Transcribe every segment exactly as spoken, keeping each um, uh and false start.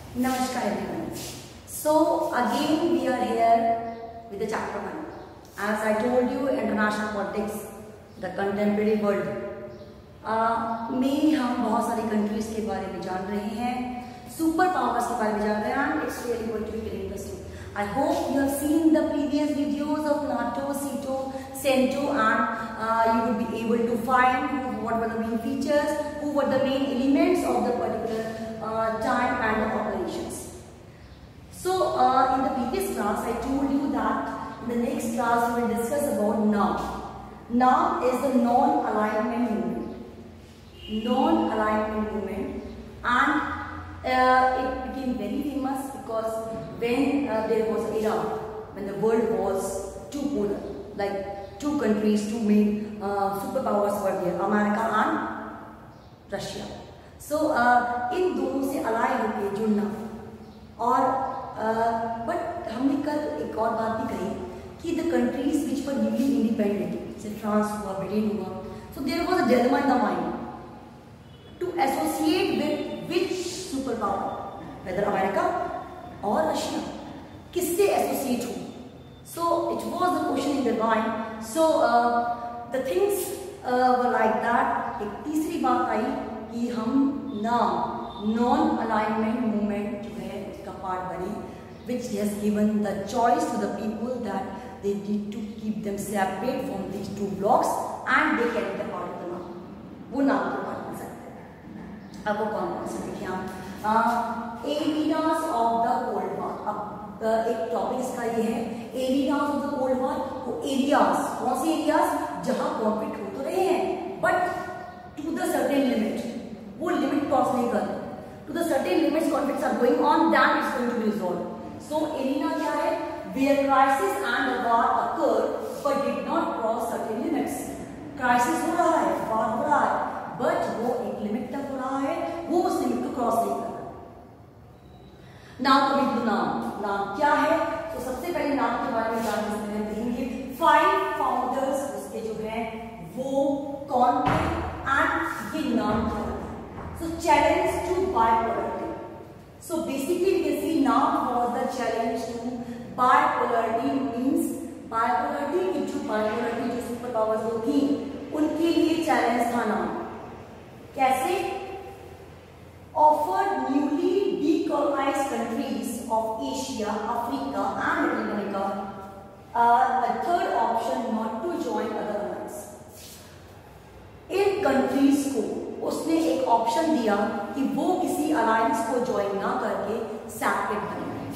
Namaskar everyone. So again we are here with the chapter one. As I told you, international politics, the contemporary world. uh, में हम बहुत सारी countries के बारे में जान रहे हैं, सुपर पावर्स के बारे में जान रहे हैं, and it's really going to be very interesting. I hope you have seen the previous videos of NATO, SEATO, CENTO, and uh, you will be able to find who, what were the main features, who were the main elements of the particular uh, time and the operations. So uh, in the previous class I told you that in the next class we will discuss about NAM. NAM is the non-alignment movement. Non-alignment movement, and uh, it became very famous because when uh, there was an era when the world was two polar, like two countries, two main uh, superpowers were there, America and Russia. So uh, इन दोनों से अलाय होके जुड़ना, और but uh, हमने कल एक और बात भी कही कि the countries which were newly independent, जैसे फ्रांस हुआ, ब्रिटेन हुआ, so there was a dilemma in the mind to associate with which superpower, whether America or Russia, किससे associate हो. So it was the question in their mind. So uh, the things uh, were like that. एक तीसरी बात आई कि हम नाम non alignment movement जो है उसका पार्ट बने, which has given the choice to the people that they need to keep them separate from these two blocks and they can be a part of the नाम. वो नाम के part बन सकते हैं. अब वो कौन कौन से देखिए आप, areas of the cold war. अब एक टॉपिक इसका ये है, areas of the cold war. वो एरियाज कौन से एरियाज जहां कॉन्फ्लिक्ट हो तो रहे हैं but to the certain limit, वो लिमिट क्रॉस नहीं कर, to the certain limits conflicts are going on, that is going to be resolve. So arena क्या है, where crisis and war occur but did not cross certain limits. Crisis हो रहा है, war हो रहा है, बट वो एक लिमिट तक हो रहा है, वो उस लिमिट को क्रॉस नहीं कर रहा. नाम कमिंग टू नाम. नाम क्या है, तो सबसे पहले नाम के बारे में जानने से देखेंगे. फाइव फाउंडर्स उसके जो है वो कौन थे एंड ये नाम क्या है. So challenge to bipolarity. So basically we can see NAM was the challenge to bipolarity. Means bipolarity की जो बाइपोलरिटी जो सुपर पावर्स जो थी उनके लिए चैलेंज था नाम. कैसे? Offer newly decolonised countries of Asia, Africa and Latin America a third option not to join other alliance. इन कंट्रीज को उसने एक ऑप्शन दिया कि वो किसी अलायंस को ज्वाइन ना करके सेपरेट बने.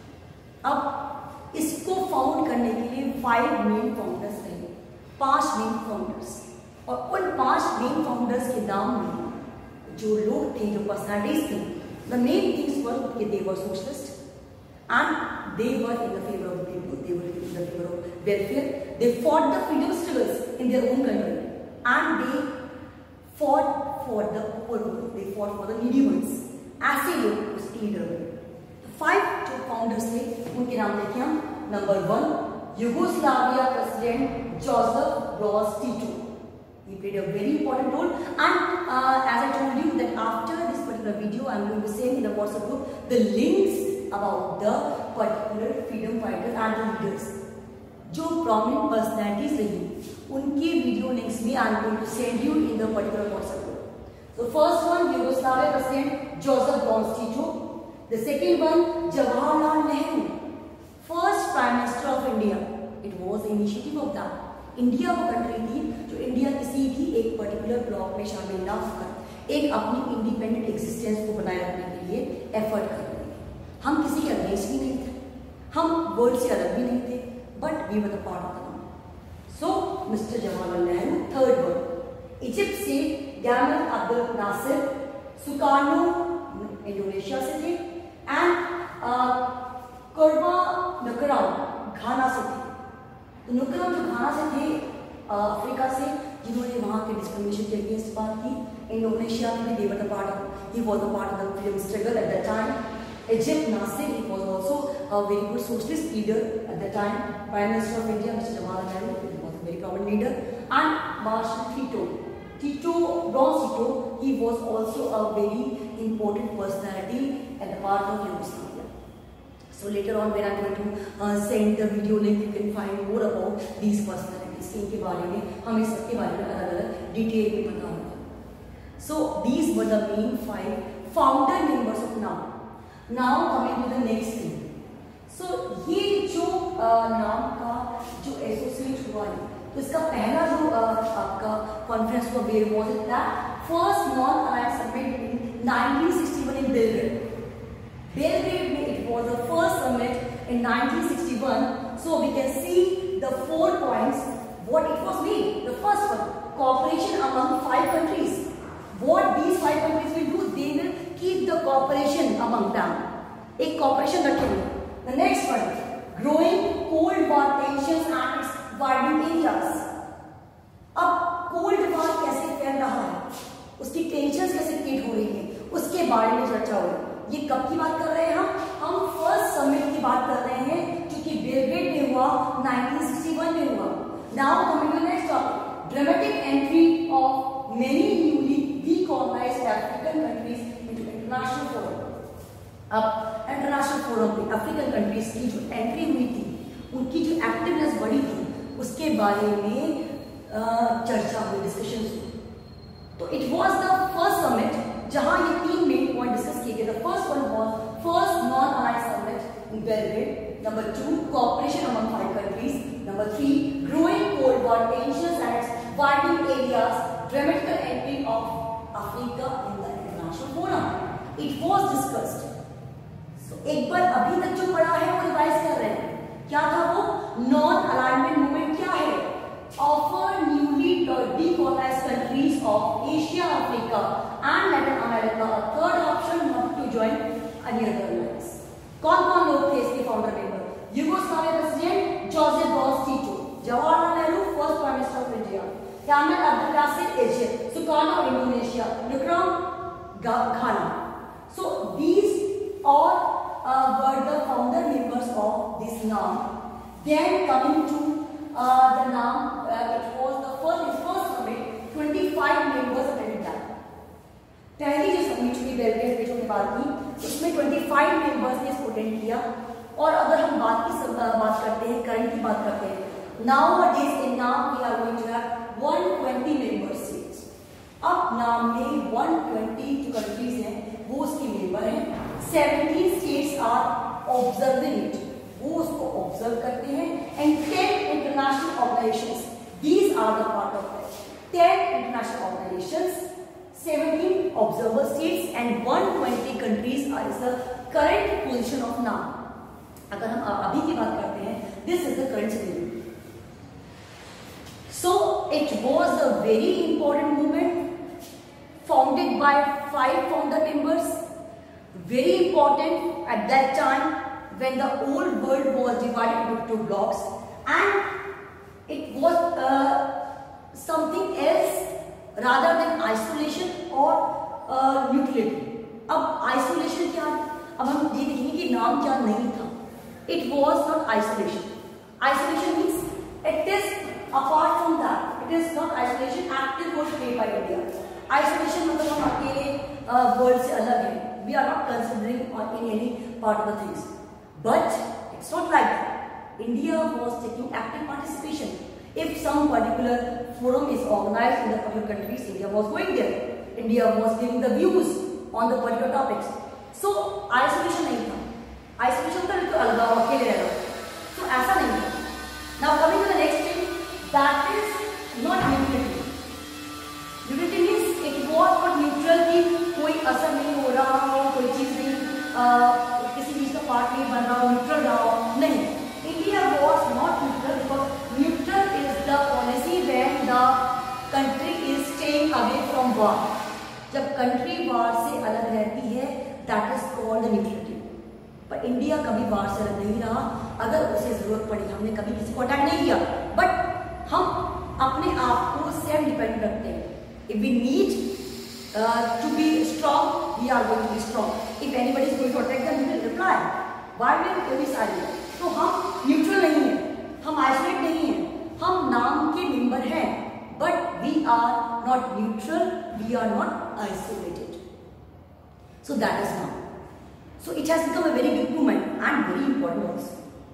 अब इसको फाउंड करने के लिए फाइव मेन फाउंडर्स रहे, पांच मेन फाउंडर्स, और उन पांच मेन फाउंडर्स के नाम में जो लोग थे, जो पर्सनैलिटीज थे, द मेन थिंग्स वर कि they were socialist and they were in the favor of the people, they were in the favor of welfare, they fought the freedom struggles in their own country and they fought for the poor, they fought for the needy ones. ऐसे लोग उसके leader हुए. Five जो founders थे उनके नाम देखिए हम. Number one, Yugoslavia president Joseph Broz Tito. He played a very important role, and uh, as I told you that after this particular video I am going to send in the WhatsApp group the links about the particular freedom fighters and the leaders. जो prominent personalities रही उनके video links भी I am going to send you in the particular WhatsApp group. So first one, Yugoslavia President Joseph Broz Tito. The second one, Jawaharlal Nehru, first Prime Minister of India. It was the initiative of that. India वो country थी जो India किसी भी एक particular block में शामिल ना होकर एक अपनी इंडिपेंडेंट एग्जिस्टेंस को बनाए रखने के लिए एफर्ट कर रहे थे. हम किसी के अगेंस्ट भी नहीं थे, हम वर्ल्ड से अलग भी नहीं थे, but we were the part of the world. So mister Jawaharlal Nehru. Third one, Egypt से Gamal Abdel Nasser Sukarno Indonesia से थे, एंड कर्मा नकराउ घाना से थे. तो नुकरम जो घाना से थे अफ्रीका से, जिन्होंने वहाँ के डिस्क्रिमिनेशन के अगेंस्ट बात की. इंडोनेशिया में they were the part of, he was the part of the freedom struggle at the time. Egypt Nasser, he was also a very good socialist leader at the time. Prime minister of India mister Jawaharlal Nehru, he was a very prominent leader. And Marshal Tito, Tito, Bronze Tito, he was also a very important personality at the part of Yugoslavia. So later on when I'm going to uh, send the video link, you can find more about these personalities. इनके बारे में हमें सबके बारे में अलग अलग detail में पता होगा. So these were the main five founder members of NAM. Now coming to the next thing. So ये जो नाम का जो एसोसिएट हुआ है, तो इसका पहला जो आपका कॉन्फ्रेंस हुआ where was it that first non alliance summit in nineteen sixty one in Belgrade. Belgrade में it was the first summit in nineteen sixty one. So we can see the four points what it was made. The first one, cooperation among five countries. What these five countries will do, they will keep the cooperation among them. एक cooperation रखेंगे. The next one, growing Cold War tensions and its widening areas. अब Cold War कैसे फैल रहा है, उसकी tensions कैसे create हो रही है, उसके बारे में चर्चा हो रही है. ये कब की बात कर रहे हैं हम हम फर्स्ट समिट की बात कर रहे हैं जो कि बेलग्रेड में हुआ, नाइनटीन सिक्सटी वन में हुआ. Now coming to next topic, dramatic entry of many newly decolonised African countries into international forum. अब इंटरनेशनल फोरम पे अफ्रीकन कंट्रीज की जो एंट्री हुई थी, उनकी जो एक्टिवनेस बढ़ी थी, उसके बारे में चर्चा हुई, डिस्कशन हुई. तो it was the first summit जहां ये तीन मेन पॉइंट डिस्कस किए गए. The first one was first non alliance summit in Belgrade. Number two, cooperation among five countries. Number three, growing cold war tensions and its widening areas, dramatic entry of Africa in the international forum. It was discussed. एक बार अभी तक जो पढ़ा है वो revise कर रहे हैं. क्या था वो? नॉन अलाइनमेंट मूवमेंट क्या है? Offer newly decolonised countries of Asia, Africa and Latin America a third option not to join any other alliance. कौन कौन लोग थे इसके founder member? Yugoslavia president Joseph Broz Tito, Jawaharlal Nehru first prime minister of India, Gamal Abdel Nasser Egypt, Sukarno Indonesia, Nkrumah Ghana. So these all uh, were the founder members of this NAM. Then coming to uh, the NAM, uh, it was the first, its first summit, twenty-five members attended that. पहली जो summit हुई Belgrade में जो बात की, उसमें पच्चीस members ने इसको अटेंड किया. और अगर हम बात की सब बात करते हैं, करंट की बात करते हैं, nowadays in NAM we are going to have one hundred twenty member states. अब NAM में एक सौ बीस जो कंट्रीज हैं वो उसके मेंबर हैं. seventeen states are observing it, वो उसको ऑब्जर्व करते हैं. And ten international organizations, these are the part of it. ten international organizations, seventeen observer states and one hundred twenty countries are is the current position of NAM. अगर हम अभी की बात करते हैं, this is the current scenario. So it was a very important movement founded by five founder members. Very important at that time when the whole world was divided into two blocks and it was uh, something else rather than isolation or uh, neutrality. अब isolation क्या? अब हम ये देखेंगे कि नाम क्या नहीं था. It was not isolation. Isolation means it is apart from that. It is not isolation. Active role played by India. Isolation मतलब हम अकेले वर्ल्ड से अलग हैं. We are not considering on in any part of the things, but it's not like that. India was taking active participation. If some particular forum is organized in the particular countries, India was going there. India was giving the views on the particular topics. So isolation नहीं था. Isolation था तो अलग अकेले रहना. So ऐसा नहीं था. Now coming to the next thing, that is not neutrality. Neutrality means it was not neutral कि कोई असर नहीं हो रहा हो, कोई चीज नहीं, आ, किसी चीज का पार्ट नहीं बन रहा हो, न्यूट्रल रहा हो. नहीं, India was not neutral because neutral is the policy when the country is staying away from war. जब कंट्री वॉर से अलग रहती है, दैट इज कॉल्ड न्यूट्रलिटी. पर इंडिया कभी वॉर से अलग नहीं रहा. अगर उसे जरूरत पड़ी, हमने कभी किसी को अटैक नहीं किया, बट हम अपने आप को सेल्फ डिपेंडेंट रखते हैं. If we need Uh, to be strong, we are going to be strong. If anybody is going to attack them, we will reply. Why will we be silent? तो हम neutral नहीं हैं, हम isolate नहीं हैं, हम नाम के मेंबर हैं, but we are not neutral, we are not isolated. So that is now. So it has become a very big movement and very important also.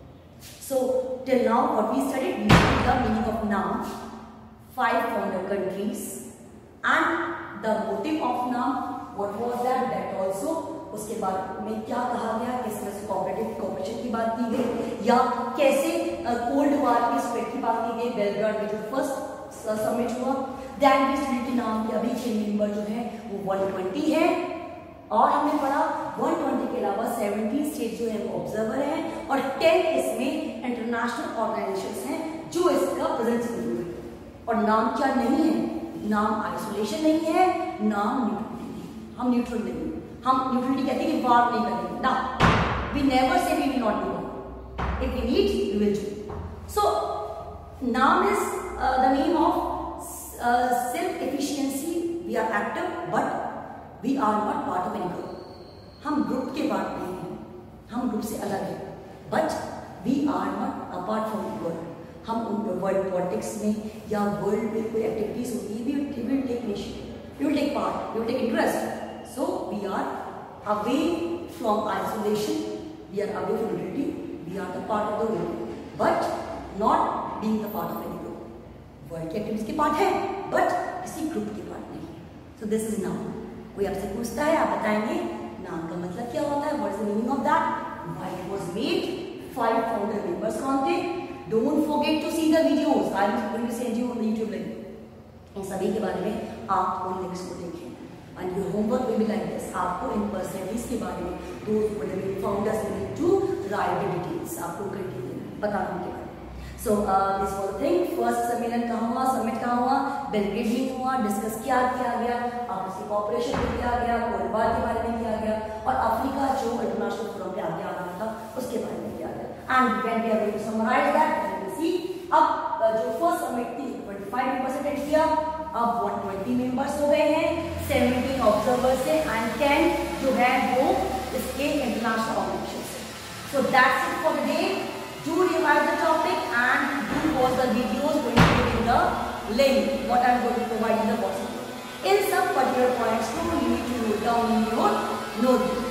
So till now what we studied, we studied the meaning of NAM, five founder countries, and the motive of NAM, what was that, that also. उसके बाद में क्या कहा गया, किस तरह से cooperative cooperation की बात की गई, या कैसे कोल्ड वार की स्प्रेड की बात की गई बेलग्राड में जो फर्स्ट समिट हुआ। दैन वी स्टडीड के नाम के अभी छह मेंबर जो है वो वन ट्वेंटी है, और हमने पढ़ा वन ट्वेंटी के अलावा सेवनटीन स्टेट जो है वो ऑब्जर्वर है, और टेन इसमें इंटरनेशनल ऑर्गेनाइजेशंस हैं जो इसका प्रेजेंस में है। और नाम क्या नहीं है, नाम आइसोलेशन नहीं है, नाम न्यूट्रलिटी नहीं, हम न्यूट्रल नहीं, हम न्यूट्रलिटी कहते हैं कि वार नहीं करेंगे ना, we never say we will not do war, if we need we will do. So NAM is the name of self efficiency, we are active but we are not part of any group, हम group के part नहीं हैं, हम group से अलग हैं, but we are not apart from world. हम world politics में या वर्ल्ड में कोई एक्टिविटीज होती है, we will take initiative, we will take part, we will take interest. So we are away from isolation, we are away from unity, we are the part of the world, but not being the part of any group. World के activities के part है, but किसी group के part नहीं। So this is now. कोई आपसे पूछता है, आप बताएंगे नाम का मतलब क्या होता है, what is the meaning of that, why it was made, five founder members कौन थे। Don't forget to see the videos. I am going to send you on the YouTube link. इन सभी के बारे में आप उन लिंक्स को देखें। And your homework will be like this. आपको इन पर्सनैलिटीज के बारे में, those who are the founders will need to write the details. आपको करके बताना उनके बारे में। So uh, this was the thing. First सम्मेलन कहाँ हुआ, समिट कहाँ हुआ, बेलग्रेड में हुआ, डिस्कस क्या किया गया, आपस में कॉपरेशन में किया गया, कोल्ड वार के बारे में किया गया, और अफ्रीका जो इंटरनेशनल फोरम पे आगे आ रहा था उसके बारे में किया गया। And when we are going to summarize that, you will see अब जो फर्स्ट समिट थी ट्वेंटी फाइव परसेंट किया, अब वन ट्वेंटी मेंबर्स हो गए हैं, सेवनटीन ऑब्जर्वर्स से, एंड टेन जो है वो इसके इंटरनेशनल ऑर्गेनाइजेशन से। So that's it for the day. Do revise the topic and do watch the videos going to be in the link what I am going to provide in the WhatsApp. इन सब particular points को you need to note down in your notebook.